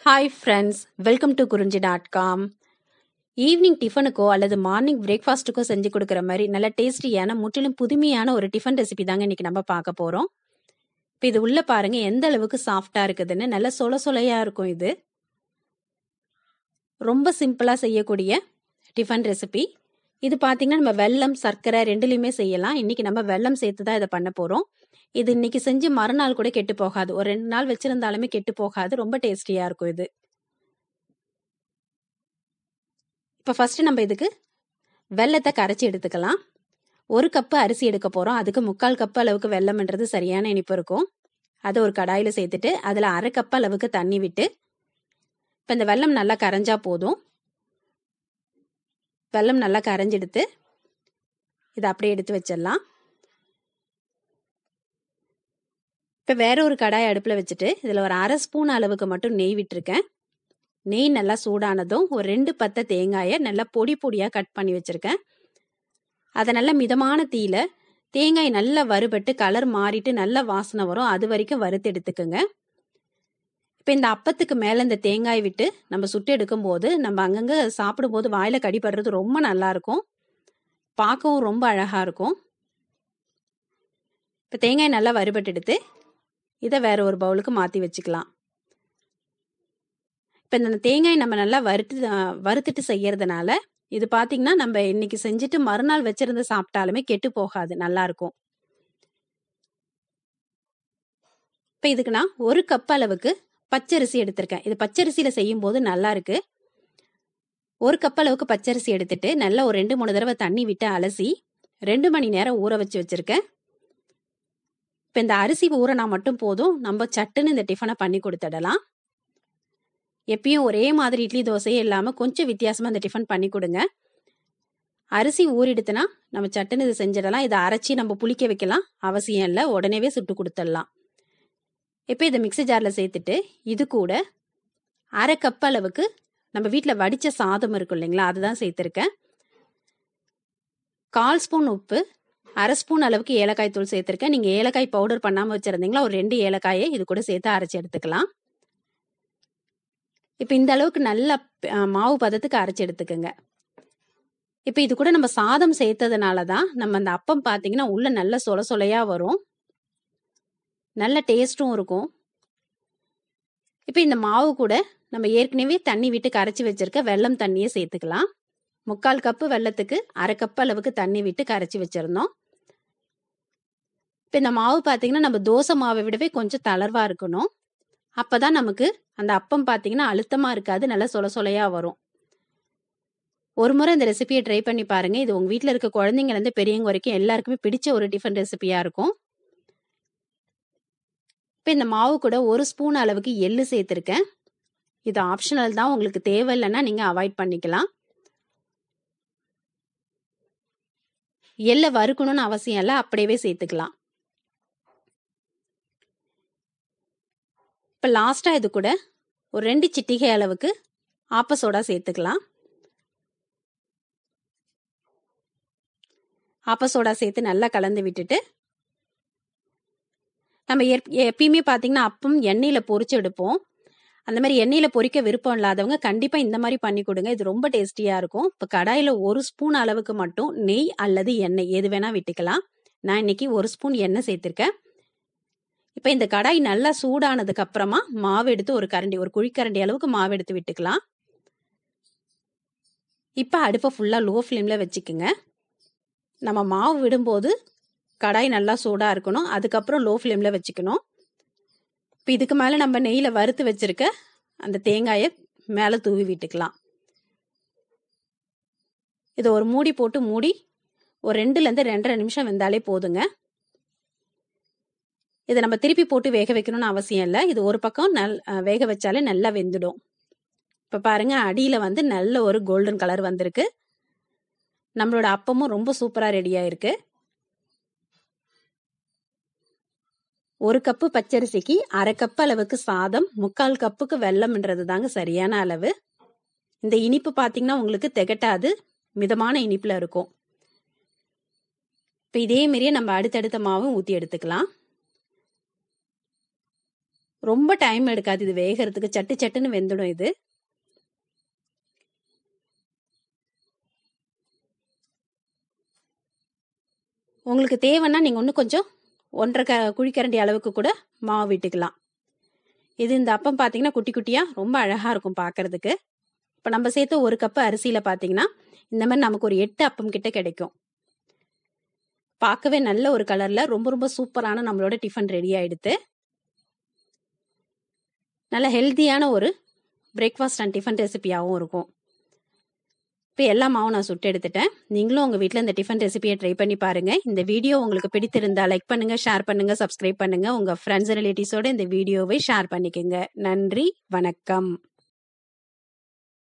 Hi friends, welcome to குறிஞ்சி.com. Evening டிஃபனுக்கோ அல்லது மார்னிங் பிரேக்ஃபாஸ்ட்டுக்கோ செஞ்சு கொடுக்குற மாதிரி நல்ல டேஸ்டியான முற்றிலும் புதுமையான ஒரு டிஃபன் ரெசிபி தாங்க இன்னைக்கு நம்ம பார்க்க போகிறோம். இப்போ இது உள்ள பாருங்க எந்த அளவுக்கு சாஃப்டாக இருக்குதுன்னு. நல்ல சொல சொலையாக இருக்கும். இது ரொம்ப சிம்பிளாக செய்யக்கூடிய டிஃபன் ரெசிபி. இது பார்த்தீங்கன்னா நம்ம வெல்லம் சர்க்கரை ரெண்டுலையுமே செய்யலாம். இன்னைக்கு நம்ம வெல்லம் சேர்த்து தான் இதை பண்ண போகிறோம். இது இன்னைக்கு செஞ்சு மறுநாள் கூட கெட்டு போகாது. ஒரு 2 நாள் வச்சிருந்தாலுமே கெட்டு போகாது. ரொம்ப டேஸ்டியா இருக்கும் இது. இப்போ ஃபர்ஸ்ட் நம்ம இதுக்கு வெல்லத்தை கரைச்சி எடுத்துக்கலாம். 1 கப்பு அரிசி எடுக்க போறோம். அதுக்கு 3/4 கப்பு அளவுக்கு வெல்லம்ன்றது சரியான இனிப்பு இருக்கும். அதை ஒரு கடாயில சேர்த்துட்டு அதுல 1/2 கப் அளவுக்கு தண்ணி விட்டு இப்போ இந்த வெல்லம் நல்லா கரைஞ்சா போதும். வெல்லம் நல்லா கரைஞ்செடுத்து இதை அப்படியே எடுத்து வச்சிடலாம். இப்போ வேற ஒரு கடாய் அடுப்பில் வச்சுட்டு இதில் ஒரு 1/2 ஸ்பூன் அளவுக்கு மட்டும் நெய் விட்டுருக்கேன். நெய் நல்லா சூடானதும் ஒரு 2 பத்தை தேங்காயை நல்லா பொடி பொடியாக கட் பண்ணி வச்சுருக்கேன். அதை நல்லா மிதமான தீயில தேங்காய் நல்லா வறுபட்டு கலர் மாறிட்டு நல்ல வாசனை வரும். அது வரைக்கும் வறுத்து எடுத்துக்கோங்க. இப்போ இந்த அப்பத்துக்கு மேலே இந்த தேங்காய் விட்டு நம்ம சுட்டு எடுக்கும்போது நம்ம அங்கங்கே சாப்பிடும்போது வாயில் கடிப்படுறது ரொம்ப நல்லா இருக்கும். பார்க்கவும் ரொம்ப அழகாக இருக்கும். இப்போ தேங்காய் நல்லா வறுபட்டு எடுத்து இதை வேற ஒரு பவுலுக்கு மாற்றி வச்சுக்கலாம். இப்போ இந்த தேங்காய் நம்ம நல்லா வறுத்துட்டு செய்யறதுனால இது பார்த்தீங்கன்னா நம்ம இன்னைக்கு செஞ்சுட்டு மறுநாள் வச்சிருந்து சாப்பிட்டாலுமே கெட்டு போகாது, நல்லா இருக்கும். இப்போ இதுக்கு நான் 1 கப் அளவுக்கு பச்சரிசி எடுத்திருக்கேன். இது பச்சரிசியில செய்யும் போது நல்லா இருக்கு. 1 கப் அளவுக்கு பச்சரிசி எடுத்துட்டு நல்லா ஒரு 2-3 தடவை தண்ணி விட்டு அலசி 2 மணி நேரம் ஊற வச்சிருக்கேன். இப்போ இந்த அரிசி ஊறினா மட்டும் போதும், நம்ம சட்டுன்னு இந்த டிஃபனை பண்ணி கொடுத்துடலாம். எப்பயும் ஒரே மாதிரி இட்லி தோசையே இல்லாமல் கொஞ்சம் வித்தியாசமாக இந்த டிஃபன் பண்ணி கொடுங்க. அரிசி ஊறிடுத்துனா நம்ம சட்டுன்னு இது செஞ்சிடலாம். இதை அரைச்சி நம்ம புளிக்க வைக்கலாம் அவசியம் இல்லை, உடனேவே சுட்டு கொடுத்துடலாம். இப்போ இதை மிக்ஸி ஜாரில் சேர்த்துட்டு இது கூட 1/2 கப் அளவுக்கு நம்ம வீட்டில் வடித்த சாதம் இருக்கும் இல்லைங்களா, அதுதான் சேர்த்துருக்கேன். 1/4 ஸ்பூன் உப்பு, 1/2 ஸ்பூன் அளவுக்கு ஏலக்காய் தூள் சேர்த்துருக்கேன். நீங்கள் ஏலக்காய் பவுடர் பண்ணாமல் வச்சுருந்தீங்களா ஒரு 2 ஏலக்காயை இது கூட சேர்த்து அரைச்சி எடுத்துக்கலாம். இப்போ இந்த அளவுக்கு நல்ல மாவு பதத்துக்கு அரைச்சி எடுத்துக்கோங்க. இப்போ இது கூட நம்ம சாதம் சேர்த்ததுனால தான் நம்ம அந்த அப்பம் பார்த்தீங்கன்னா உள்ள நல்ல சொல சொலையாக வரும், நல்ல டேஸ்ட்டும் இருக்கும். இப்போ இந்த மாவு கூட நம்ம ஏற்கனவே தண்ணி விட்டு கரைச்சி வச்சிருக்க வெல்லம் தண்ணியை சேர்த்துக்கலாம். 3/4 கப்பு வெல்லத்துக்கு 1/2 கப் அளவுக்கு தண்ணி விட்டு கரைச்சி வச்சிருந்தோம். இப்போ இந்த மாவு பார்த்தீங்கன்னா நம்ம தோசை மாவை விடவே கொஞ்சம் தளர்வாக இருக்கணும். அப்போதான் நமக்கு அந்த அப்பம் பார்த்தீங்கன்னா அழுத்தமாக இருக்காது, நல்லா சொல சொலையாக வரும். ஒரு முறை இந்த ரெசிபியை ட்ரை பண்ணி பாருங்க. இது உங்கள் வீட்டில் இருக்க குழந்தைங்கலேருந்து பெரியவங்க வரைக்கும் எல்லாருக்குமே பிடிச்ச ஒரு டிஃபன் ரெசிபியாக இருக்கும். இப்போ இந்த மாவு கூட 1 ஸ்பூன் அளவுக்கு எள்ளு சேர்த்துருக்கேன். இது ஆப்ஷனல் தான், உங்களுக்கு தேவையில்லைன்னா நீங்கள் அவாய்ட் பண்ணிக்கலாம். எள்ளை வறுக்கணும்னு அவசியம் இல்லை, அப்படியே சேர்த்துக்கலாம். இப்போ லாஸ்ட்டாக இது கூட ஒரு 2 சிட்டிகை அளவுக்கு ஆப்ப சோடா சேர்த்துக்கலாம். ஆப்ப சோடா சேர்த்து நல்லா கலந்து விட்டுட்டு நம்ம எப்பயுமே பார்த்தீங்கன்னா அப்பம் எண்ணெயில் பொரிச்சு எடுப்போம். அந்த மாதிரி எண்ணெயில் பொரிக்க விருப்பம் இல்லாதவங்க கண்டிப்பாக இந்த மாதிரி பண்ணி கொடுங்க. இது ரொம்ப டேஸ்டியாக இருக்கும். இப்போ கடாயில் 1 ஸ்பூன் அளவுக்கு மட்டும் நெய் அல்லது எண்ணெய் எது வேணால் விட்டுக்கலாம். நான் இன்னைக்கு 1 ஸ்பூன் எண்ணெய் சேர்த்துருக்கேன். இப்போ இந்த கடாய் நல்லா சூடானதுக்கு அப்புறமா மாவு எடுத்து ஒரு குழிக்கரண்டி அளவுக்கு மாவு எடுத்து விட்டுக்கலாம். இப்போ அடுப்பை ஃபுல்லாக லோ ஃப்ளேமில் வச்சுக்குங்க. நம்ம மாவு விடும்போது கடாய் நல்லா சூடாக இருக்கணும், அதுக்கப்புறம் லோ ஃப்ளேமில் வச்சுக்கணும். இப்போ இதுக்கு மேலே நம்ம நெய்யில் வறுத்து வச்சிருக்க அந்த தேங்காயை மேலே தூவி விட்டுக்கலாம். இதை ஒரு மூடி போட்டு மூடி ஒரு 2லேருந்து 2.5 நிமிஷம் வெந்தாலே போதுங்க. இதை நம்ம திருப்பி போட்டு வேக வைக்கணும்னு அவசியம் இல்லை. இது ஒரு பக்கம் வேக வச்சாலே நல்லா வெந்துடும். இப்போ பாருங்க அடியில் வந்து நல்ல ஒரு கோல்டன் கலர் வந்திருக்கு. நம்மளோட அப்பமும் ரொம்ப சூப்பராக ரெடியாக இருக்கு. 1 கப்பு பச்சரிசிக்கு 1/2 கப் அளவுக்கு சாதம், 3/4 கப்புக்கு வெல்லம்ன்றது தாங்க சரியான அளவு. இந்த இனிப்பு பார்த்தீங்கன்னா உங்களுக்கு திகட்டாது, மிதமான இனிப்பில் இருக்கும். இப்போ இதே மாதிரியே நம்ம அடுத்தடுத்த மாவும் ஊற்றி எடுத்துக்கலாம். ரொம்ப டைம் எடுக்காது இது வேகிறதுக்கு, சட்டு சட்டுன்னு வெந்துடும் இது. உங்களுக்கு தேவைன்னா நீங்கள் இன்னும் கொஞ்சம் 1.5 குழிக்கரண்டி அளவுக்கு கூட மாவு விட்டுக்கலாம். இது இந்த அப்பம் பார்த்தீங்கன்னா குட்டி குட்டியாக ரொம்ப அழகாக இருக்கும் பார்க்கறதுக்கு. இப்போ நம்ம சேர்த்து 1 கப்பு அரிசியில் பார்த்தீங்கன்னா இந்த மாதிரி நமக்கு ஒரு 8 அப்பம் கிட்ட கிடைக்கும். பார்க்கவே நல்ல ஒரு கலரில் ரொம்ப ரொம்ப சூப்பரான நம்மளோட டிஃபன் ரெடி ஆகிடுது. நல்ல ஹெல்த்தியான ஒரு பிரேக்ஃபாஸ்ட் அண்ட் டிஃபன் ரெசிபியாகவும் இருக்கும். இப்போ எல்லா மாவும் நான் சுட்டு எடுத்துட்டேன். நீங்களும் உங்கள் வீட்டில் இந்த டிஃபன் ரெசிபியை ட்ரை பண்ணி பாருங்கள். இந்த வீடியோ உங்களுக்கு பிடித்திருந்தா லைக் பண்ணுங்கள், ஷேர் பண்ணுங்கள், சப்ஸ்கிரைப் பண்ணுங்கள். உங்கள் ஃப்ரெண்ட்ஸ் ரிலேட்டிவ்ஸோட இந்த வீடியோவை ஷேர் பண்ணிக்கோங்க. நன்றி, வணக்கம்.